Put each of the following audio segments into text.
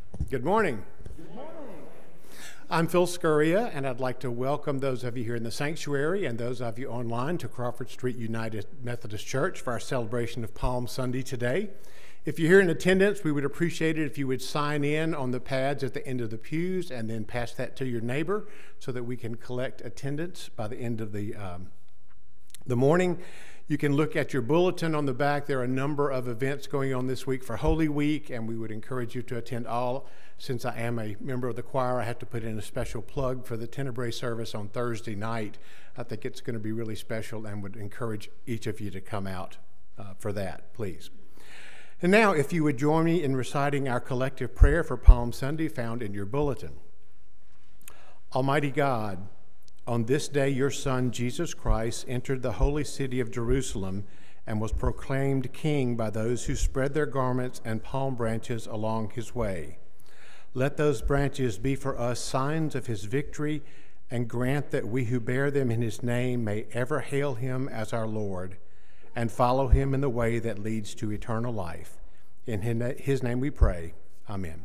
Good morning. Good morning. I'm Phil Scurria, and I'd like to welcome those of you here in the sanctuary and those of you online to Crawford Street United Methodist Church for our celebration of Palm Sunday today. If you're here in attendance, we would appreciate it if you would sign in on the pads at the end of the pews and then pass that to your neighbor so that we can collect attendance by the end of the morning. You can look at your bulletin on the back. There are a number of events going on this week for Holy Week, and we would encourage you to attend all. Since I am a member of the choir, I have to put in a special plug for the Tenebrae service on Thursday night. I think it's going to be really special and would encourage each of you to come out for that, please. And now, if you would join me in reciting our collective prayer for Palm Sunday found in your bulletin. Almighty God, on this day your Son, Jesus Christ, entered the holy city of Jerusalem and was proclaimed king by those who spread their garments and palm branches along his way. Let those branches be for us signs of his victory, and grant that we who bear them in his name may ever hail him as our Lord and follow him in the way that leads to eternal life. In his name we pray. Amen.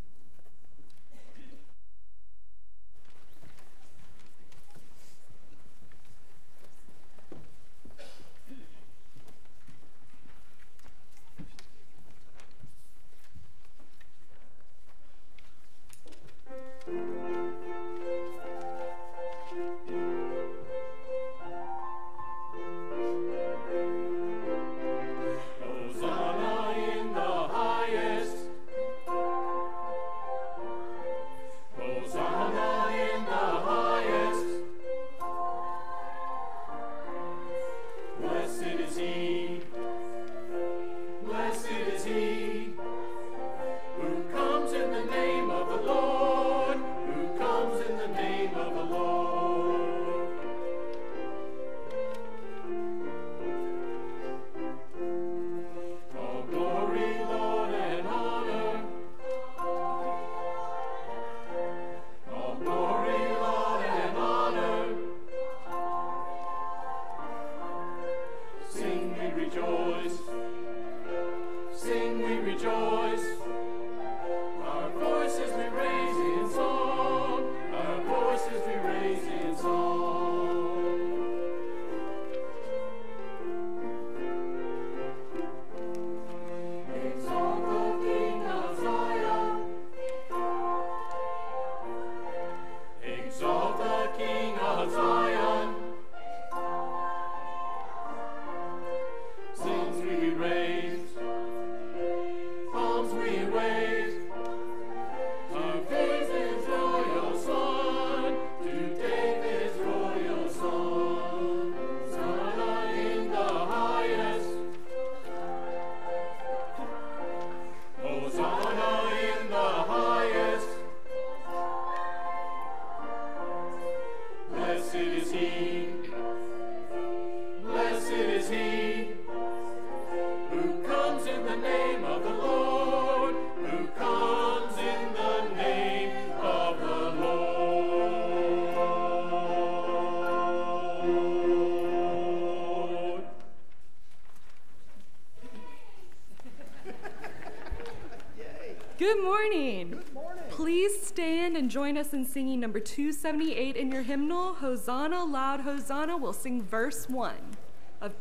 Good morning. Good morning. Please stand and join us in singing number 278 in your hymnal, Hosanna, Loud Hosanna. We'll sing verse 1 of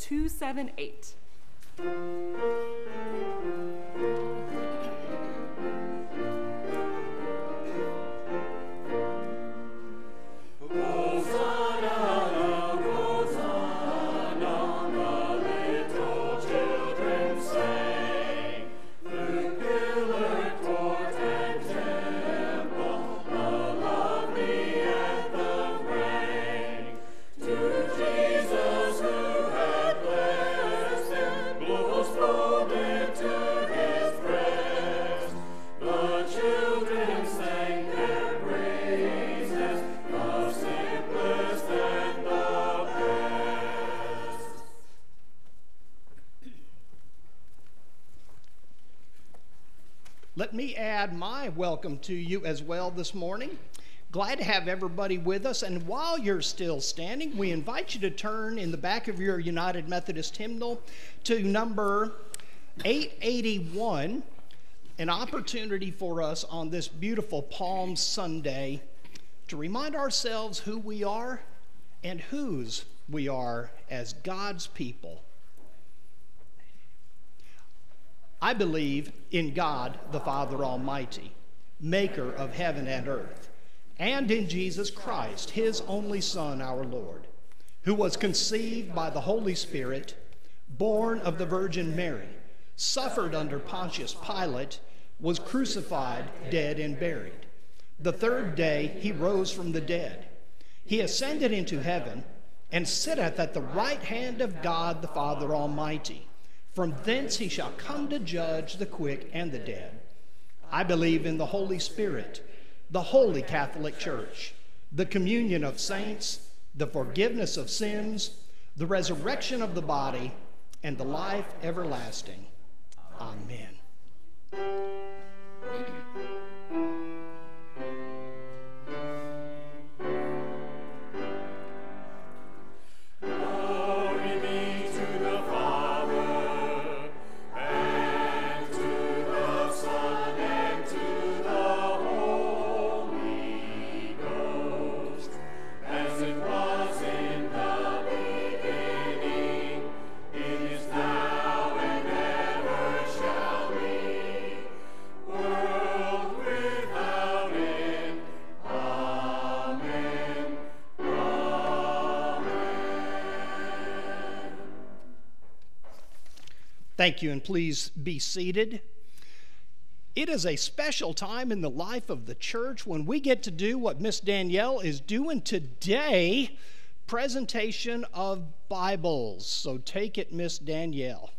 278. Let me add my welcome to you as well this morning. Glad to have everybody with us, and while you're still standing, we invite you to turn in the back of your United Methodist hymnal to number 881, an opportunity for us on this beautiful Palm Sunday to remind ourselves who we are and whose we are as God's people. I believe in God, the Father Almighty, maker of heaven and earth, and in Jesus Christ, his only Son, our Lord, who was conceived by the Holy Spirit, born of the Virgin Mary, suffered under Pontius Pilate, was crucified, dead, and buried. The third day he rose from the dead. He ascended into heaven and sitteth at the right hand of God the Father Almighty. From thence he shall come to judge the quick and the dead. I believe in the Holy Spirit, the Holy Catholic Church, the communion of saints, the forgiveness of sins, the resurrection of the body, and the life everlasting. Amen. Thank you, and please be seated. It is a special time in the life of the church when we get to do what Miss Danielle is doing today, presentation of Bibles. So take it, Miss Danielle.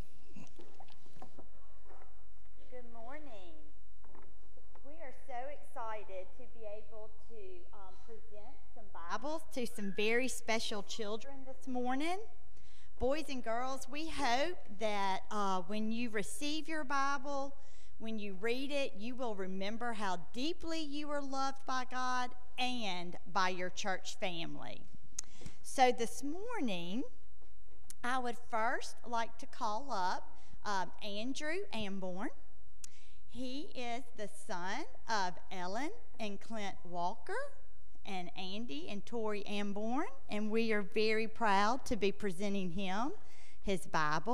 Good morning. We are so excited to be able to present some Bibles to some very special children this morning. Boys and girls, we hope that when you receive your Bible, when you read it, you will remember how deeply you are loved by God and by your church family. So this morning, I would first like to call up Andrew Amborn. He is the son of Ellen and Clint Walker and Andy and Tori Amborn, and we are very proud to be presenting him his Bible.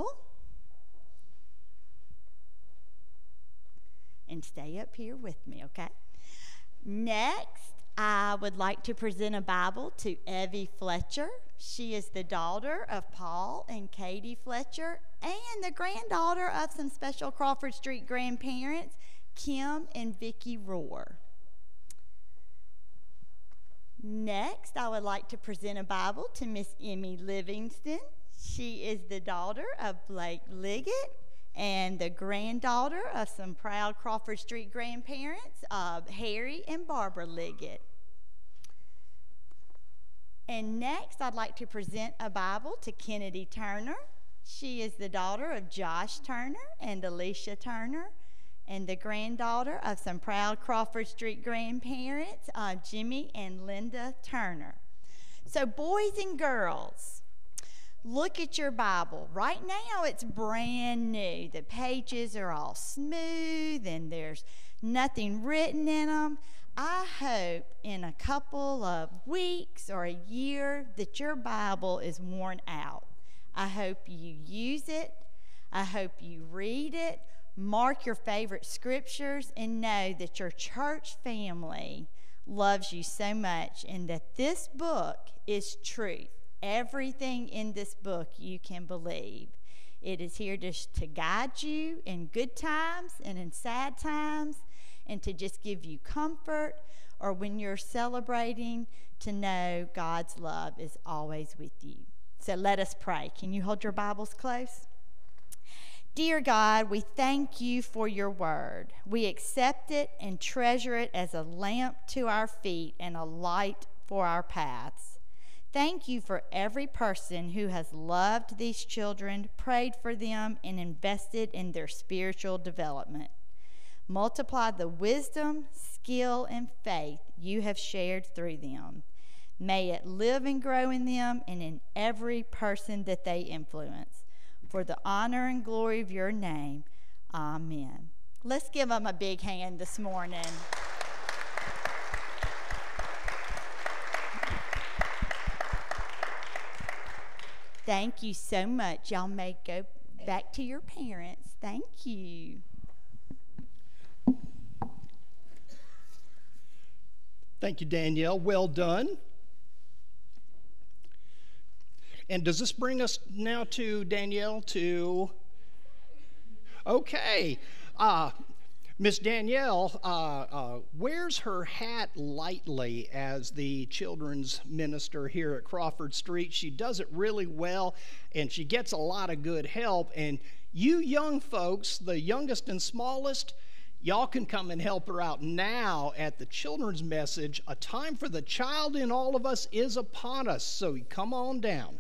And stay up here with me, okay? Next, I would like to present a Bible to Evie Fletcher. She is the daughter of Paul and Katie Fletcher and the granddaughter of some special Crawford Street grandparents, Kim and Vicki Rohr. Next, I would like to present a Bible to Miss Emmy Livingston. She is the daughter of Blake Liggett and the granddaughter of some proud Crawford Street grandparents, Harry and Barbara Liggett. And next, I'd like to present a Bible to Kennedy Turner. She is the daughter of Josh Turner and Alicia Turner, and the granddaughter of some proud Crawford Street grandparents, Jimmy and Linda Turner. So boys and girls, look at your Bible. Right now it's brand new. The pages are all smooth and there's nothing written in them. I hope in a couple of weeks or a year that your Bible is worn out. I hope you use it. I hope you read it. Mark your favorite scriptures and know that your church family loves you so much and that this book is truth. Everything in this book you can believe. It is here to guide you in good times and in sad times and to just give you comfort, or when you're celebrating, to know God's love is always with you. So let us pray. Can you hold your Bibles close? Dear God, we thank you for your word. We accept it and treasure it as a lamp to our feet and a light for our paths. Thank you for every person who has loved these children, prayed for them, and invested in their spiritual development. Multiply the wisdom, skill, and faith you have shared through them. May it live and grow in them and in every person that they influence. For the honor and glory of your name, amen. Let's give them a big hand this morning. Thank you so much. Y'all may go back to your parents. Thank you. Thank you, Danielle. Well done. And does this bring us now to Danielle to... Okay. Miss Danielle wears her hat lightly as the children's minister here at Crawford Street. She does it really well, and she gets a lot of good help. And you young folks, the youngest and smallest, y'all can come and help her out now at the children's message. A time for the child in all of us is upon us, so come on down.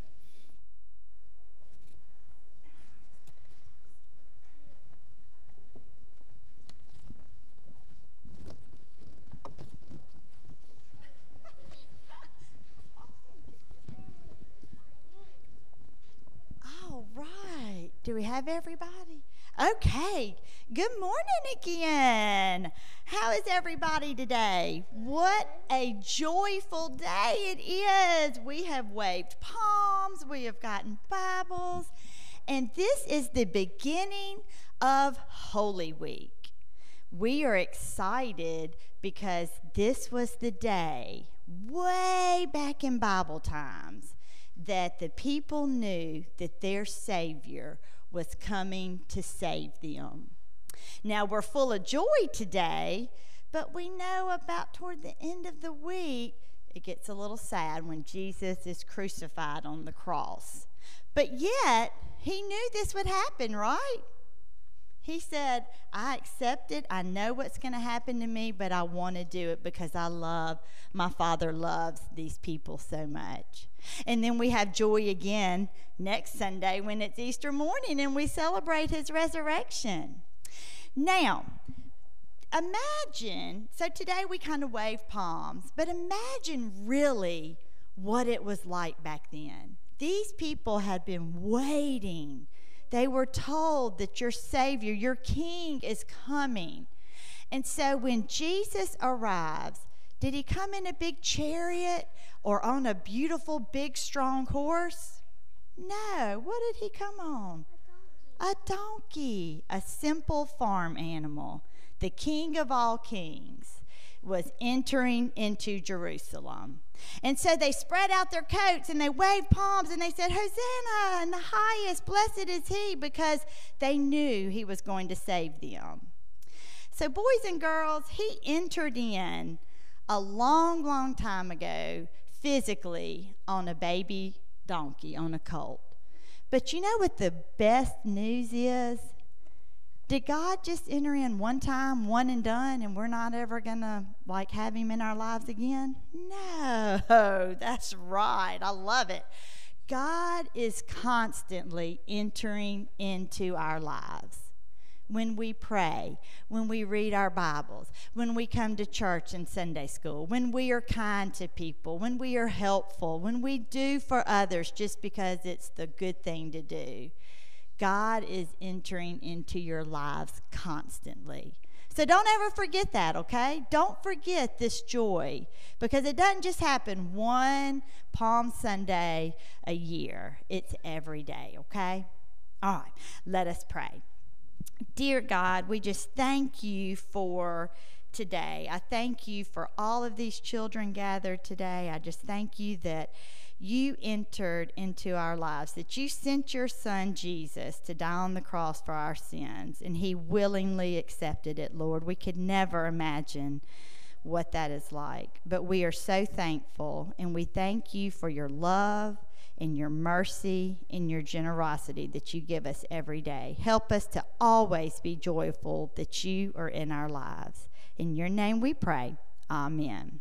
Do we have everybody? Okay. Good morning again. How is everybody today? What a joyful day it is. We have waved palms. We have gotten Bibles. And this is the beginning of Holy Week. We are excited because this was the day, way back in Bible times, that the people knew that their Savior was coming to save them. Now, we're full of joy today, but we know about toward the end of the week, it gets a little sad when Jesus is crucified on the cross. But yet, he knew this would happen, right? He said, I accept it. I know what's going to happen to me, but I want to do it because my Father loves these people so much. And then we have joy again next Sunday when it's Easter morning and we celebrate his resurrection. Now, imagine, so today we kind of wave palms, but imagine really what it was like back then. These people had been waiting. They were told that your Savior, your King is coming. And so when Jesus arrives, did he come in a big chariot or on a beautiful, big, strong horse? No. What did he come on? A donkey, a simple farm animal. The King of all kings was entering into Jerusalem. And so they spread out their coats and they waved palms and they said, Hosanna in the highest, blessed is he, because they knew he was going to save them. So boys and girls, he entered in a long, long time ago physically on a baby donkey, on a colt. But you know what the best news is? Did God just enter in one time, one and done, and we're not ever going to have him in our lives again? No, that's right. I love it. God is constantly entering into our lives. When we pray, when we read our Bibles, when we come to church and Sunday school, when we are kind to people, when we are helpful, when we do for others just because it's the good thing to do. God is entering into your lives constantly. So don't ever forget that, okay? Don't forget this joy, because it doesn't just happen one Palm Sunday a year. It's every day, okay? All right, let us pray. Dear God, we just thank you for today. I thank you for all of these children gathered today. I just thank you that you entered into our lives, that you sent your son Jesus to die on the cross for our sins, and he willingly accepted it, Lord. We could never imagine what that is like, but we are so thankful, and we thank you for your love and your mercy and your generosity that you give us every day. Help us to always be joyful that you are in our lives. In your name we pray. Amen.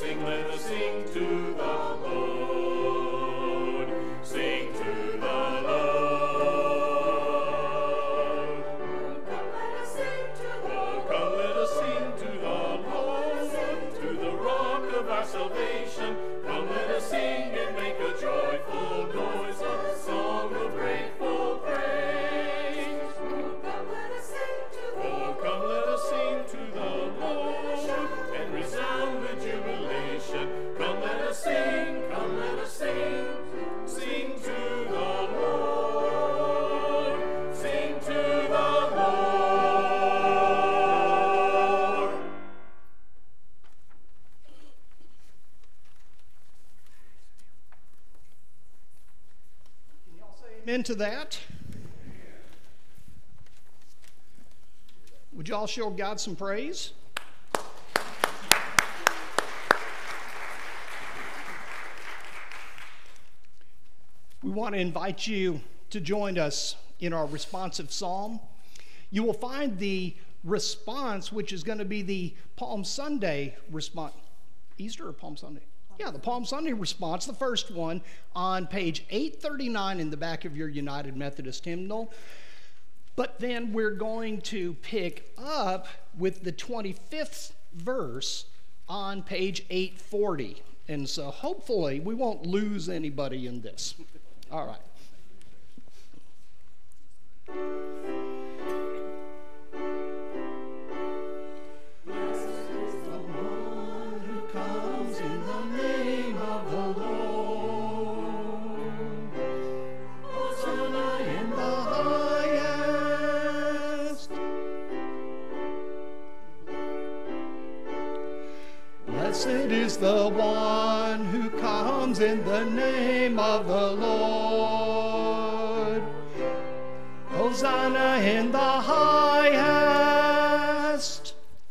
let us sing to the Lord. Sing to the Lord. Come, let us sing to the Lord. Come, let us sing to the Lord, to the rock of our salvation. Come, let us sing and make a joyful noise, a song of grateful praise. Come, let us sing to the Lord. Oh, come, let us sing to the Lord and resound with jubilation. Come, let us sing, sing to the Lord, sing to the Lord. Can y'all say amen to that? Would y'all show God some praise? We want to invite you to join us in our responsive psalm. You will find the response, which is going to be the Palm Sunday response. Easter or Palm Sunday? Yeah, the Palm Sunday response, the first one, on page 839 in the back of your United Methodist hymnal. But then we're going to pick up with the 25th verse on page 840. And so hopefully we won't lose anybody in this. All right. Blessed is the one who comes in the name of the Lord. Hosanna in the highest. Blessed is the one who comes in the name of the Lord. Hosanna in the highest.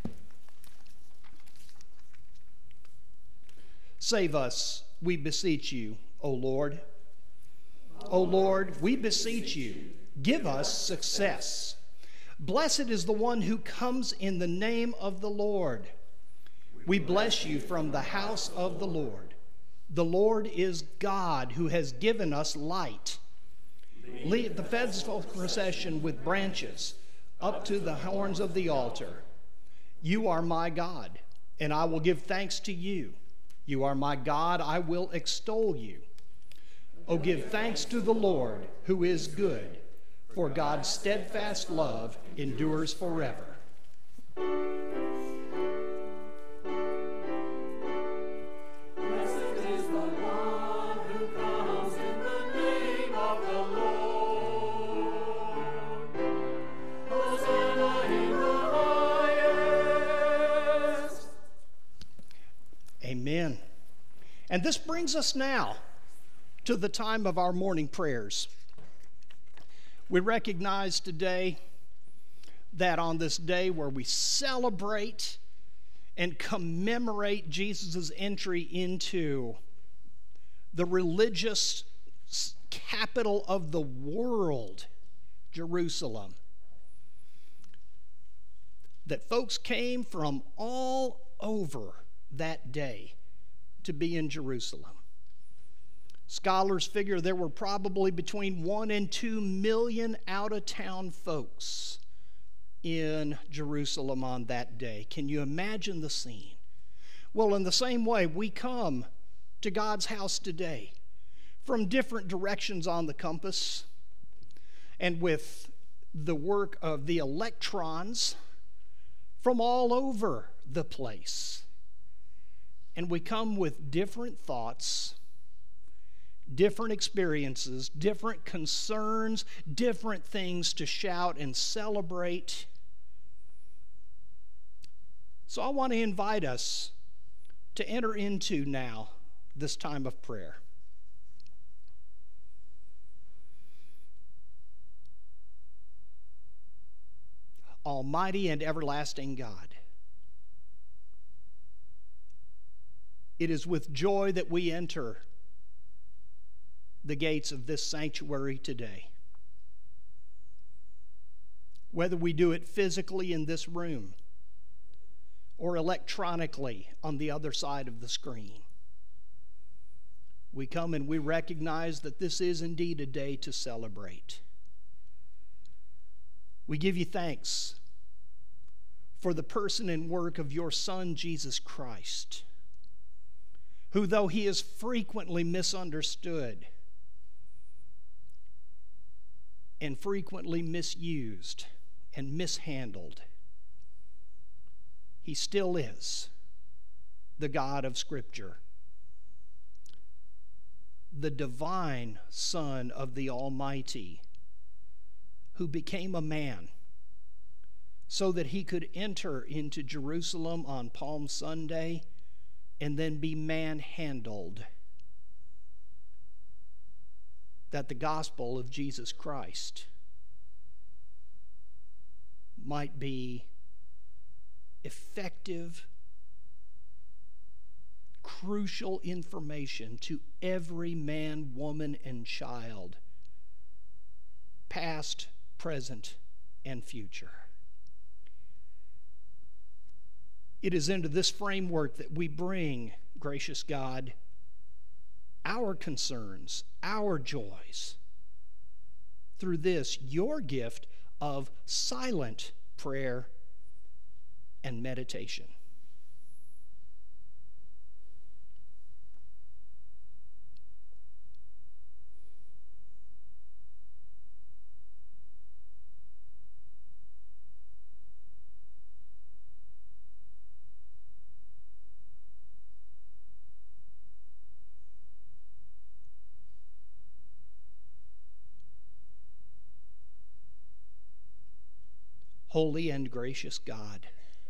Save us, we beseech you, O Lord. O Lord, we beseech you, give us success. Blessed is the one who comes in the name of the Lord. We bless you from the house of the Lord. The Lord is God who has given us light. Lead the festival procession with branches up to the horns of the altar. You are my God, and I will give thanks to you. You are my God, I will extol you. Oh, give thanks to the Lord, who is good, for God's steadfast love endures forever. Amen. And this brings us now to the time of our morning prayers. We recognize today that on this day where we celebrate and commemorate Jesus' entry into the religious capital of the world, Jerusalem, that folks came from all over that day to be in Jerusalem. Scholars figure there were probably between 1 and 2 million out-of-town folks in Jerusalem on that day. Can you imagine the scene? Well, in the same way, we come to God's house today from different directions on the compass, and with the work of the electrons from all over the place. And we come with different thoughts, different experiences, different concerns, different things to shout and celebrate. So I want to invite us to enter into now this time of prayer. Almighty and everlasting God, it is with joy that we enter the gates of this sanctuary today. Whether we do it physically in this room, or electronically on the other side of the screen. We come and we recognize that this is indeed a day to celebrate. We give you thanks for the person and work of your Son, Jesus Christ, who, though he is frequently misunderstood and frequently misused and mishandled, he still is the God of Scripture, the divine Son of the Almighty, who became a man so that he could enter into Jerusalem on Palm Sunday and then be manhandled, that the gospel of Jesus Christ might be effective, crucial information to every man, woman, and child, past, present, and future. It is into this framework that we bring, gracious God, our concerns, our joys, through this, your gift of silent prayer and meditation. Holy and gracious God,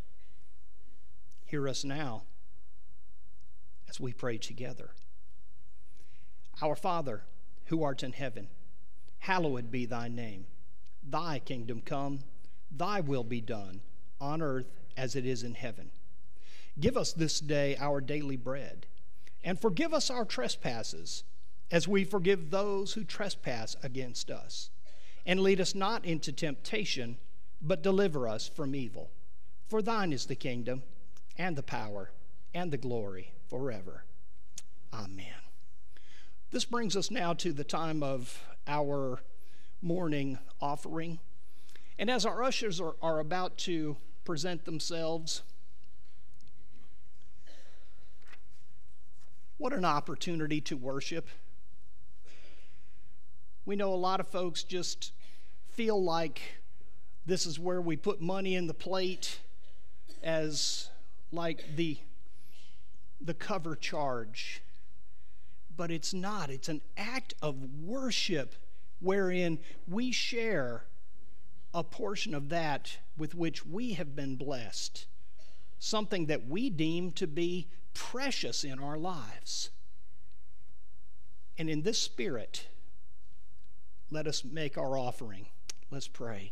hear us now as we pray together. Our Father, who art in heaven, hallowed be thy name. Thy kingdom come, thy will be done, on earth as it is in heaven. Give us this day our daily bread, and forgive us our trespasses, as we forgive those who trespass against us. And lead us not into temptation, but deliver us from evil. For thine is the kingdom, and the power, and the glory forever. Amen. This brings us now to the time of our morning offering. And as our ushers are about to present themselves, what an opportunity to worship. We know a lot of folks just feel like this is where we put money in the plate as like the cover charge. But it's not. It's an act of worship wherein we share a portion of that with which we have been blessed, something that we deem to be precious in our lives. And in this spirit, let us make our offering. Let's pray.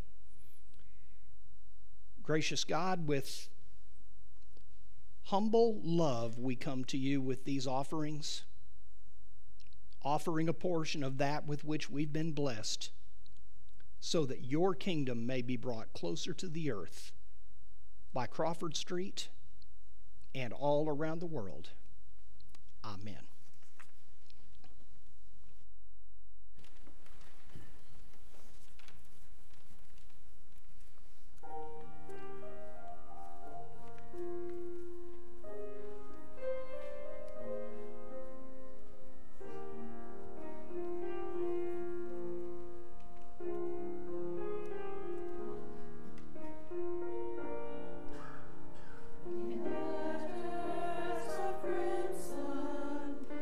Gracious God, with humble love we come to you with these offerings, offering a portion of that with which we've been blessed, so that your kingdom may be brought closer to the earth by Crawford Street and all around the world. Amen. Son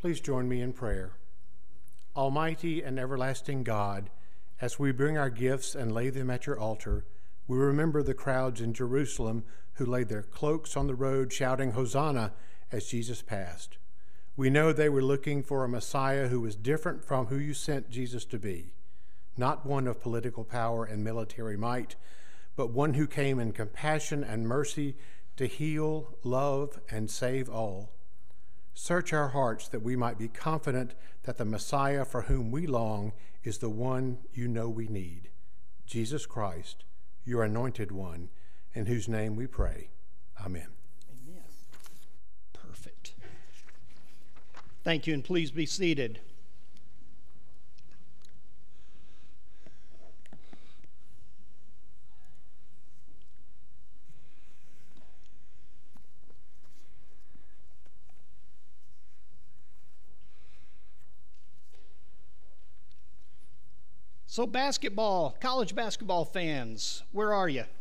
please join me in prayer. Almighty and everlasting God, as we bring our gifts and lay them at your altar, we remember the crowds in Jerusalem who laid their cloaks on the road shouting Hosanna as Jesus passed. We know they were looking for a Messiah who was different from who you sent Jesus to be, not one of political power and military might, but one who came in compassion and mercy to heal, love, and save all. Search our hearts that we might be confident that the Messiah for whom we long is the one you know we need, Jesus Christ, your anointed one, in whose name we pray. Amen. Amen. Perfect. Thank you, and please be seated. So basketball, college basketball fans, where are you?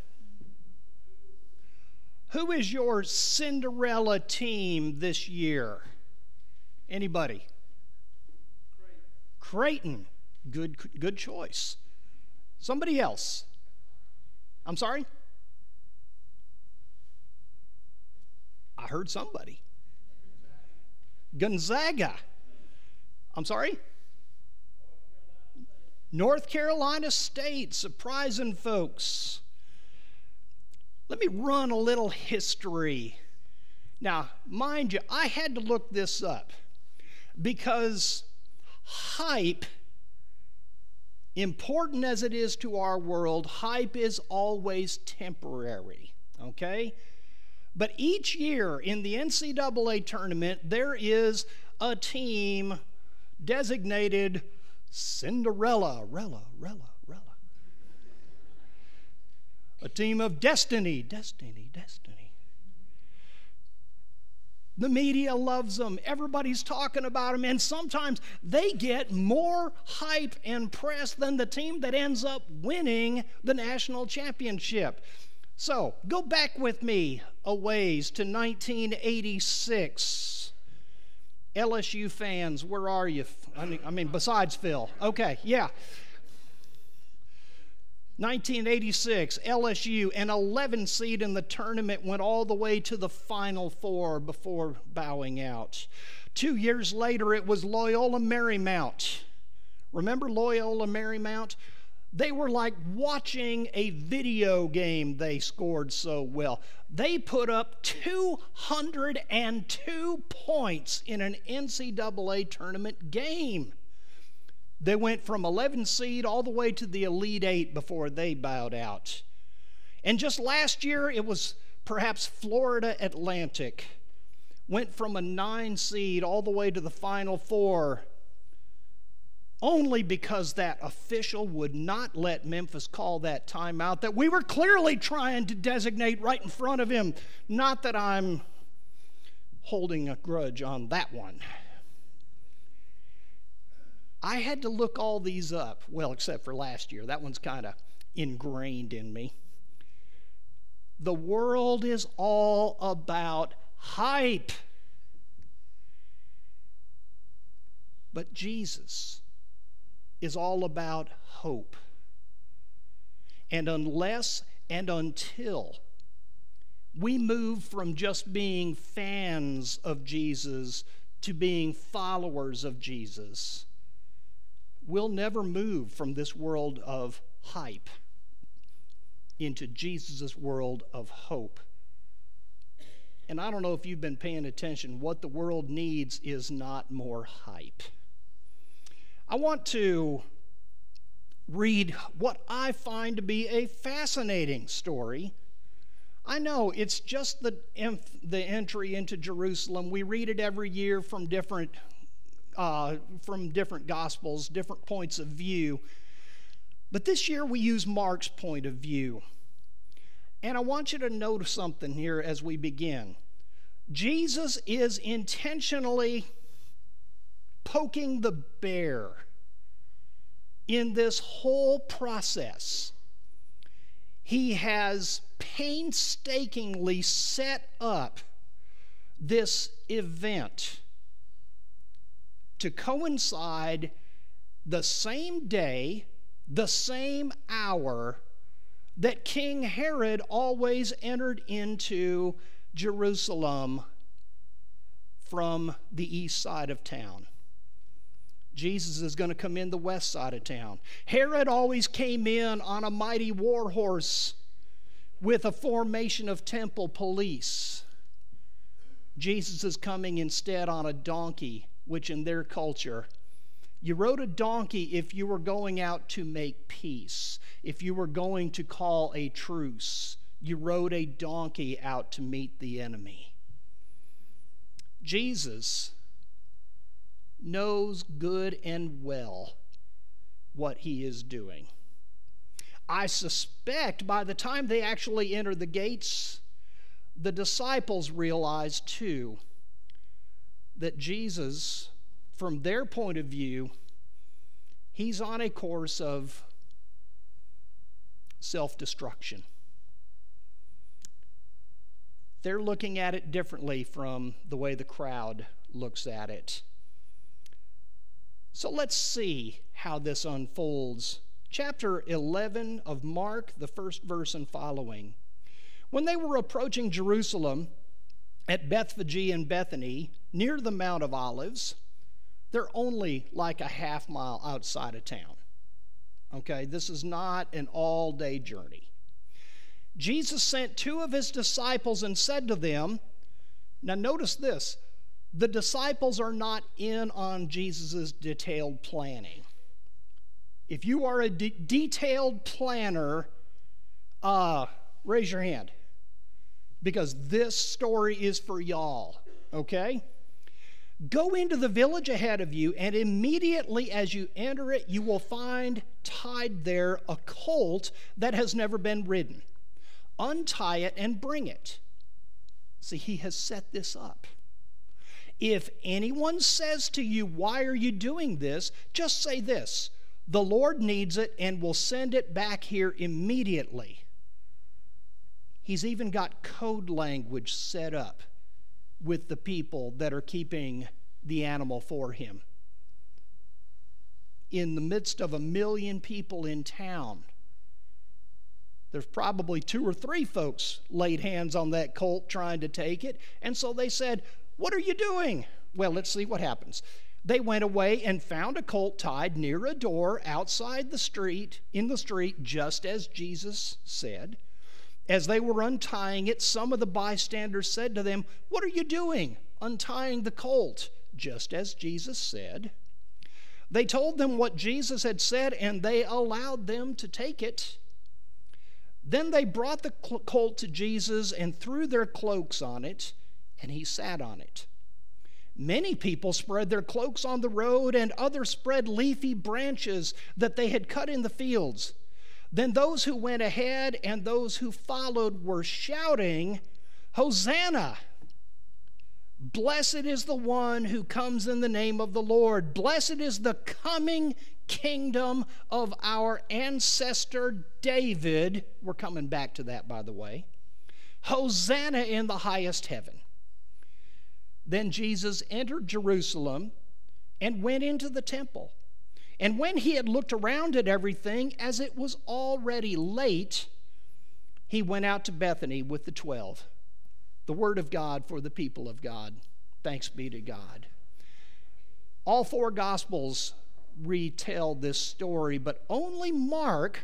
Who is your Cinderella team this year? Anybody? Creighton. Good choice. Somebody else. I'm sorry? I heard somebody. Gonzaga. I'm sorry? North Carolina State, surprising folks. Let me run a little history. Now, mind you, I had to look this up because hype, important as it is to our world, hype is always temporary, okay? But each year in the NCAA tournament, there is a team designated Cinderella, Rella. A team of destiny. The media loves them. Everybody's talking about them. And sometimes they get more hype and press than the team that ends up winning the national championship. So go back with me a ways to 1986. LSU fans, where are you? I mean, besides Phil. Okay, yeah. 1986, LSU, an 11 seed in the tournament, went all the way to the Final Four before bowing out. 2 years later, it was Loyola Marymount. Remember Loyola Marymount? They were like watching a video game. They scored so well. They put up 202 points in an NCAA tournament game. They went from 11 seed all the way to the Elite Eight before they bowed out. And just last year, it was perhaps Florida Atlantic. Went from a 9 seed all the way to the Final Four, only because that official would not let Memphis call that timeout that we were clearly trying to designate right in front of him. Not that I'm holding a grudge on that one. I had to look all these up, well, except for last year. That one's kind of ingrained in me. The world is all about hype. But Jesus is all about hope. And unless and until we move from just being fans of Jesus to being followers of Jesus, we'll never move from this world of hype into Jesus' world of hope. And I don't know if you've been paying attention. What the world needs is not more hype. I want to read what I find to be a fascinating story. I know it's just the entry into Jerusalem. We read it every year from different Gospels, different points of view. But this year we use Mark's point of view. And I want you to notice something here as we begin. Jesus is intentionally poking the bear in this whole process. He has painstakingly set up this event to coincide the same day, the same hour that King Herod always entered into Jerusalem from the east side of town. Jesus is going to come in the west side of town. Herod always came in on a mighty war horse with a formation of temple police. Jesus is coming instead on a donkey, which in their culture, you rode a donkey if you were going out to make peace. If you were going to call a truce, you rode a donkey out to meet the enemy. Jesus knows good and well what he is doing. I suspect by the time they actually enter the gates, the disciples realize too that Jesus, from their point of view, he's on a course of self-destruction. They're looking at it differently from the way the crowd looks at it. So let's see how this unfolds. Chapter 11 of Mark, the first verse and following. When they were approaching Jerusalem at Bethphage and Bethany, near the Mount of Olives, they're only like a half mile outside of town. Okay, this is not an all-day journey. Jesus sent two of his disciples and said to them, now notice this, the disciples are not in on Jesus' detailed planning. If you are a detailed planner, raise your hand, because this story is for y'all, okay? Go into the village ahead of you, and immediately as you enter it, you will find tied there a colt that has never been ridden. Untie it and bring it. See, he has set this up. If anyone says to you, why are you doing this? Just say this, the Lord needs it and will send it back here immediately. He's even got code language set up with the people that are keeping the animal for him. In the midst of 1 million people in town, there's probably 2 or 3 folks laid hands on that colt trying to take it. And so they said, what are you doing? Well, let's see what happens. They went away and found a colt tied near a door outside the street, in the street, just as Jesus said. As they were untying it, some of the bystanders said to them, what are you doing, untying the colt? Just as Jesus said. They told them what Jesus had said, and they allowed them to take it. Then they brought the colt to Jesus and threw their cloaks on it, and he sat on it. Many people spread their cloaks on the road, and others spread leafy branches that they had cut in the fields. Then those who went ahead and those who followed were shouting, Hosanna! Blessed is the one who comes in the name of the Lord. Blessed is the coming kingdom of our ancestor David. We're coming back to that, by the way. Hosanna in the highest heaven. Then Jesus entered Jerusalem and went into the temple. And when he had looked around at everything, as it was already late, he went out to Bethany with the 12. The word of God for the people of God. Thanks be to God. All 4 Gospels retell this story, but only Mark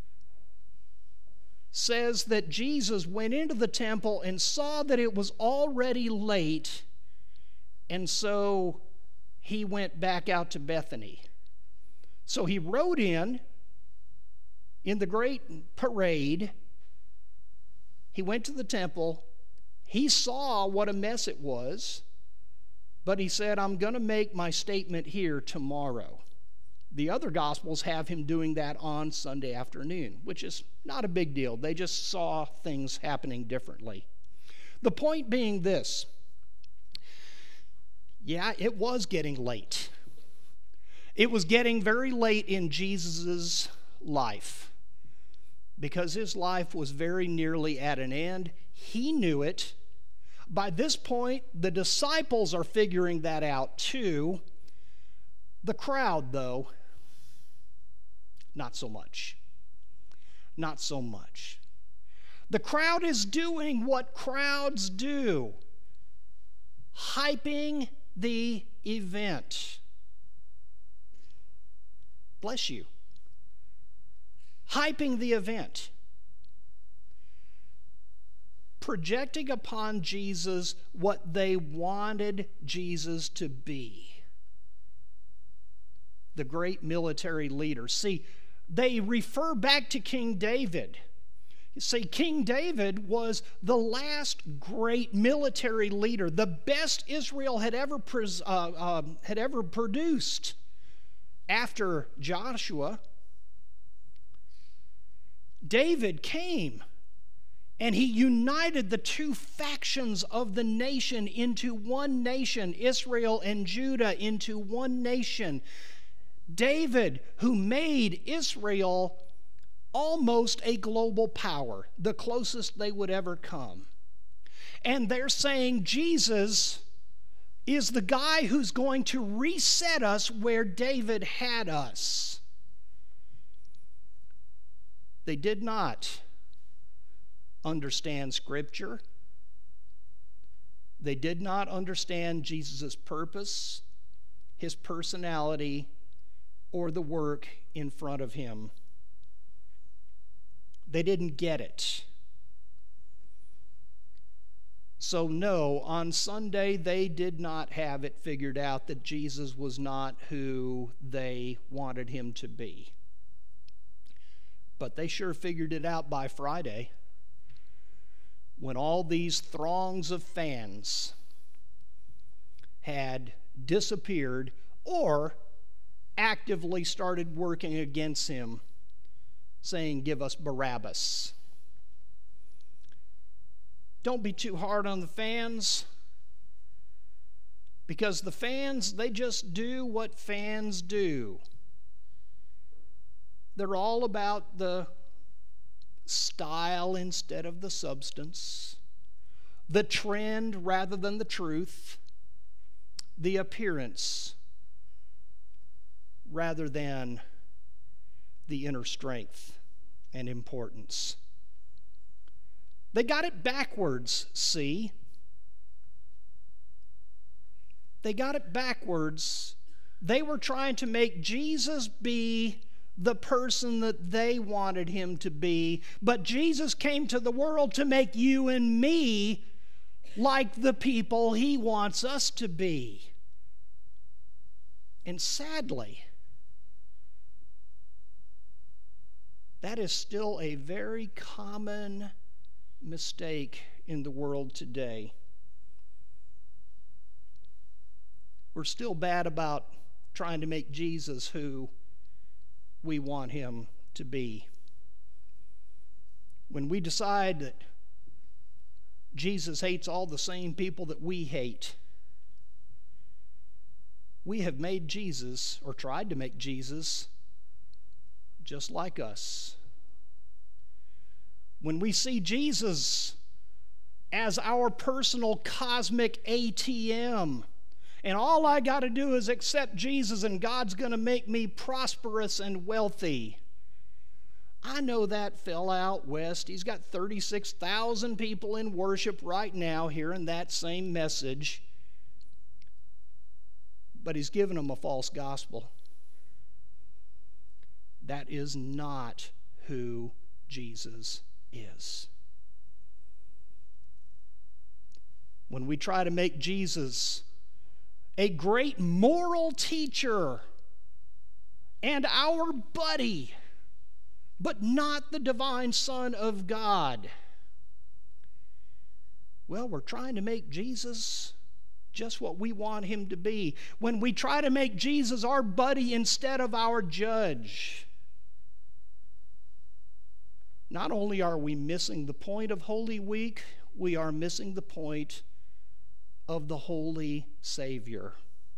says that Jesus went into the temple and saw that it was already late, and so he went back out to Bethany. So he rode in the great parade. He went to the temple. He saw what a mess it was, but he said, I'm going to make my statement here tomorrow. The other Gospels have him doing that on Sunday afternoon, which is not a big deal. They just saw things happening differently. The point being this, yeah, it was getting late. It was getting very late in Jesus' life because his life was very nearly at an end. He knew it. By this point, the disciples are figuring that out too. The crowd, though, not so much. Not so much. The crowd is doing what crowds do, hyping the event. Bless you. Hyping the event. Projecting upon Jesus what they wanted Jesus to be. The great military leader. See, they refer back to King David. You see, King David was the last great military leader, the best Israel had ever produced. After Joshua, David came and he united the two factions of the nation into one nation, Israel and Judah into one nation. David, who made Israel almost a global power, the closest they would ever come. And they're saying Jesus is the guy who's going to reset us where David had us. They did not understand Scripture. They did not understand Jesus' purpose, his personality, or the work in front of him. They didn't get it. So no, on Sunday they did not have it figured out that Jesus was not who they wanted him to be. But they sure figured it out by Friday, when all these throngs of fans had disappeared or actively started working against him, saying, "Give us Barabbas." Don't be too hard on the fans, because the fans, they just do what fans do. They're all about the style instead of the substance, the trend rather than the truth, the appearance rather than the inner strength and importance. They got it backwards, see? They got it backwards. They were trying to make Jesus be the person that they wanted him to be, but Jesus came to the world to make you and me like the people he wants us to be. And sadly, that is still a very common mistake in the world today. We're still bad about trying to make Jesus who we want him to be. When we decide that Jesus hates all the same people that we hate, we have made Jesus, or tried to make Jesus, just like us. When we see Jesus as our personal cosmic ATM, and all I got to do is accept Jesus and God's going to make me prosperous and wealthy. I know that fell out west. He's got 36,000 people in worship right now hearing that same message. But he's given them a false gospel. That is not who Jesus is. When we try to make Jesus a great moral teacher and our buddy, but not the divine Son of God, well, we're trying to make Jesus just what we want him to be. When we try to make Jesus our buddy instead of our judge, not only are we missing the point of Holy Week, we are missing the point of the Holy Savior.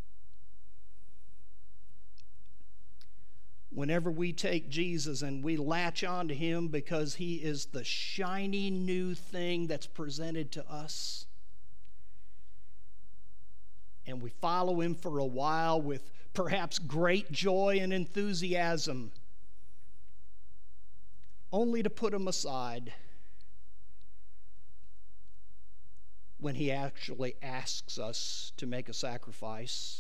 Whenever we take Jesus and we latch on to him because he is the shiny new thing that's presented to us, and we follow him for a while with perhaps great joy and enthusiasm, only to put them aside when he actually asks us to make a sacrifice.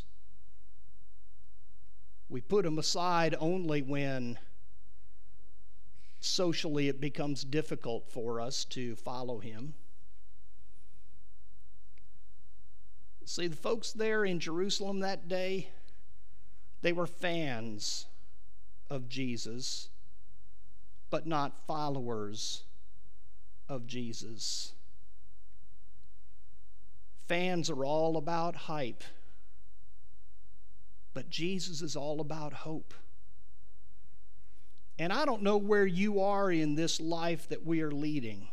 We put them aside only when socially it becomes difficult for us to follow him. See, the folks there in Jerusalem that day, they were fans of Jesus, but not followers of Jesus. Fans are all about hype, but Jesus is all about hope. And I don't know where you are in this life that we are leading,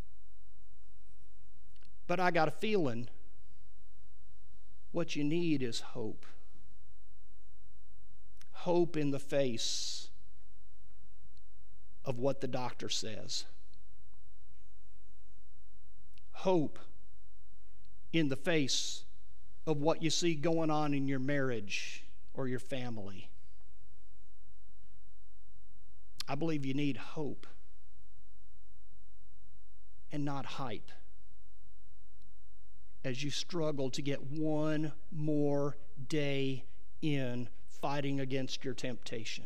but I got a feeling what you need is hope. Hope in the face of what the doctor says. Hope in the face of what you see going on in your marriage or your family. I believe you need hope and not hype as you struggle to get one more day in fighting against your temptation.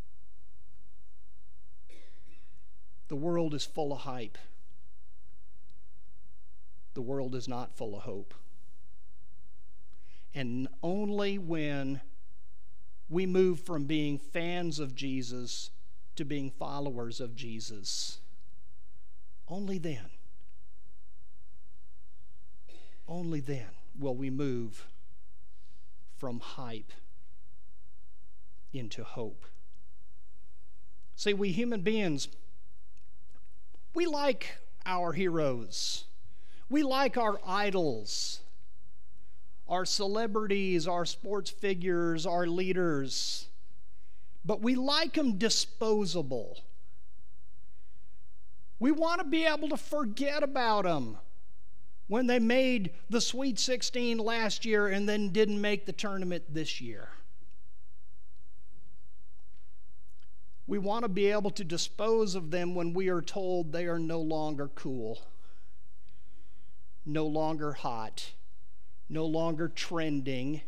The world is full of hype. The world is not full of hope. And only when we move from being fans of Jesus to being followers of Jesus, only then will we move from hype into hope. See, we human beings, we like our heroes. We like our idols, our celebrities, our sports figures, our leaders. But we like them disposable. We want to be able to forget about them when they made the Sweet 16 last year and then didn't make the tournament this year. We want to be able to dispose of them when we are told they are no longer cool, no longer hot, no longer trending.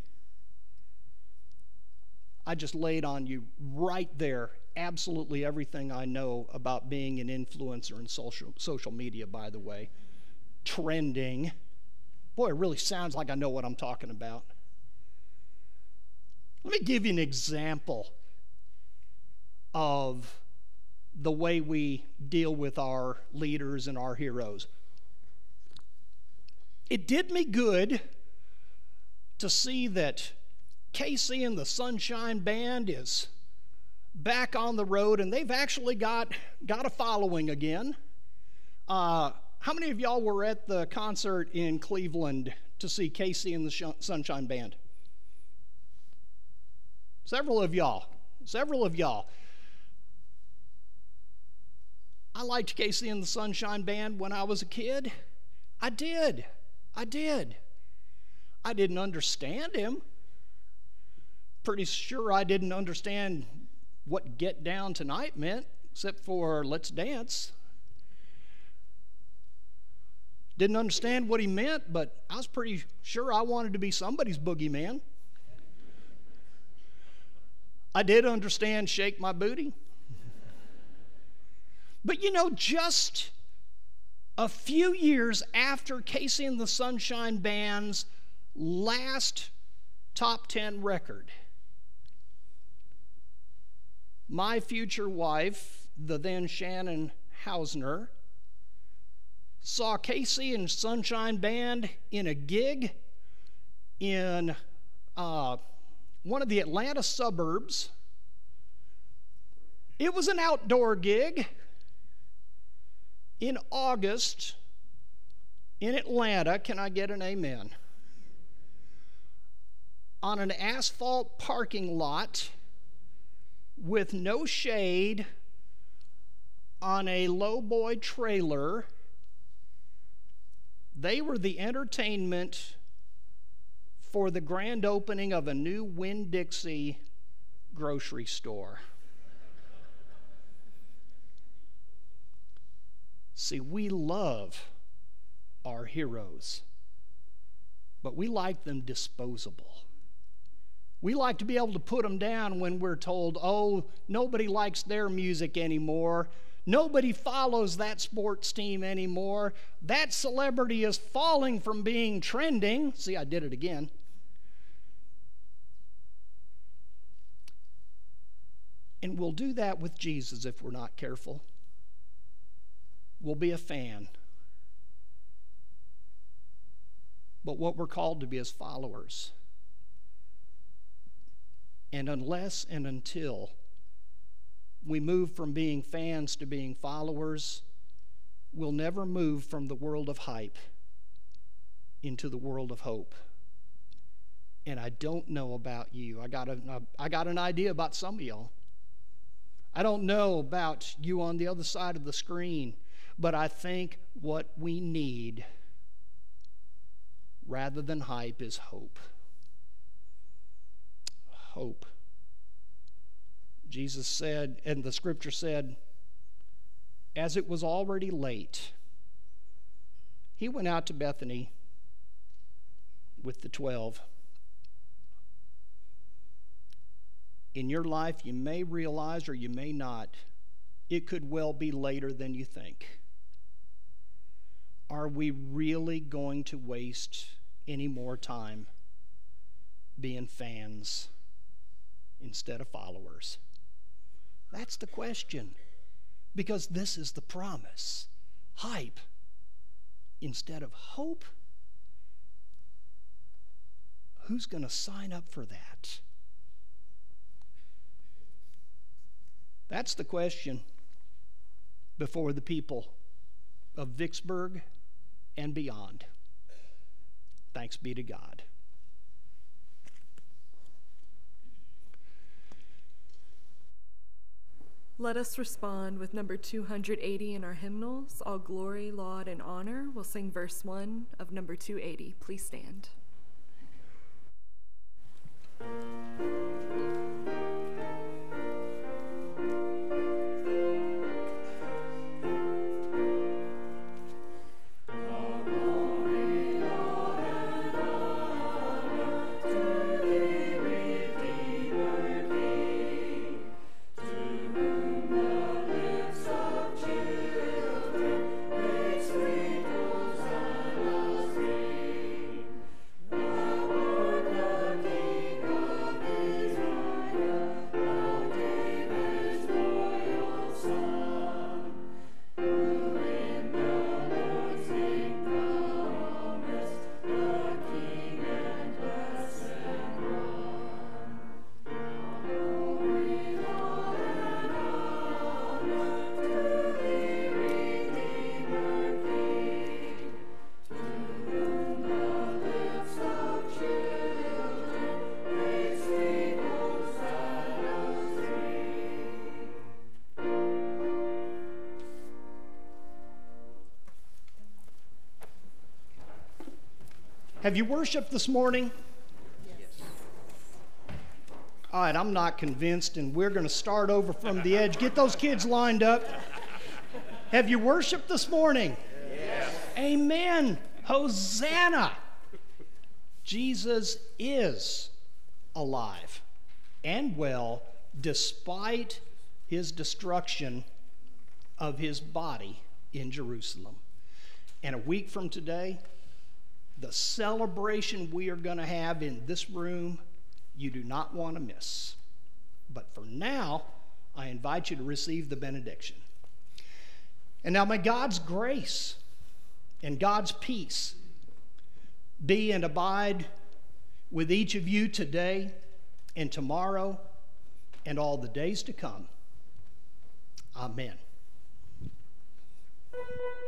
I just laid on you right there absolutely everything I know about being an influencer in social media, by the way. Trending. Boy, it really sounds like I know what I'm talking about. Let me give you an example of the way we deal with our leaders and our heroes. It did me good to see that KC and the Sunshine Band is back on the road, and they've actually got a following again. How many of y'all were at the concert in Cleveland to see KC and the Sunshine Band? Several of y'all. I liked KC and the Sunshine Band when I was a kid. I did. I didn't understand him. Pretty sure I didn't understand what Get Down Tonight meant, except for Let's Dance. Didn't understand what he meant, but I was pretty sure I wanted to be somebody's boogeyman. I did understand Shake My Booty. But you know, just a few years after KC and the Sunshine Band's last top 10 record, my future wife, the then Shannon Hausner, saw KC and Sunshine Band in a gig in one of the Atlanta suburbs. It was an outdoor gig in August in Atlanta. Can I get an amen? On an asphalt parking lot with no shade, on a lowboy trailer. They were the entertainment for the grand opening of a new Winn-Dixie grocery store. See, we love our heroes, but we like them disposable. We like to be able to put them down when we're told, oh, nobody likes their music anymore. Nobody follows that sports team anymore. That celebrity is falling from being trending. See, I did it again. And we'll do that with Jesus if we're not careful. We'll be a fan. But what we're called to be is followers. And unless and until we move from being fans to being followers, we'll never move from the world of hype into the world of hope. And I don't know about you. I got an idea about some of y'all. I don't know about you on the other side of the screen, but I think what we need rather than hype is hope. Hope. Jesus said, and the scripture said, as it was already late, he went out to Bethany with the 12. In your life, you may realize or you may not, it could well be later than you think. Are we really going to waste any more time being fans instead of followers? That's the question, because this is the promise. Hype instead of hope. Who's going to sign up for that? That's the question before the people of Vicksburg and beyond. Thanks be to God. Let us respond with number 280 in our hymnals. All glory, laud, and honor. We'll sing verse 1 of number 280. Please stand. Have you worshiped this morning? Yes. All right, I'm not convinced, and we're going to start over from the edge. Get those kids lined up. Have you worshiped this morning? Yes. Amen. Hosanna. Jesus is alive and well despite his destruction of his body in Jerusalem. And a week from today, the celebration we are going to have in this room, you do not want to miss. But for now, I invite you to receive the benediction. And now may God's grace and God's peace be and abide with each of you today and tomorrow and all the days to come. Amen.